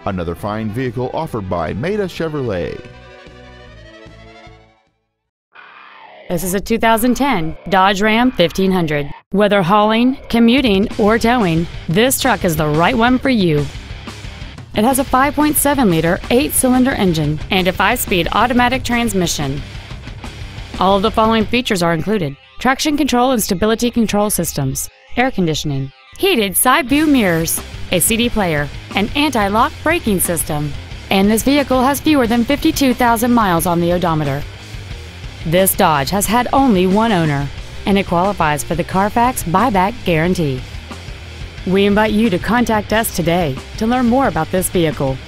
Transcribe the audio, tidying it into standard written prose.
Another fine vehicle offered by Maida Chevrolet. This is a 2010 Dodge Ram 1500. Whether hauling, commuting, or towing, this truck is the right one for you. It has a 5.7-liter 8-cylinder engine and a 5-speed automatic transmission. All of the following features are included: traction control and stability control systems, air conditioning, heated side view mirrors, a CD player, an anti-lock braking system, and this vehicle has fewer than 52,000 miles on the odometer. This Dodge has had only one owner, and it qualifies for the Carfax buyback guarantee. We invite you to contact us today to learn more about this vehicle.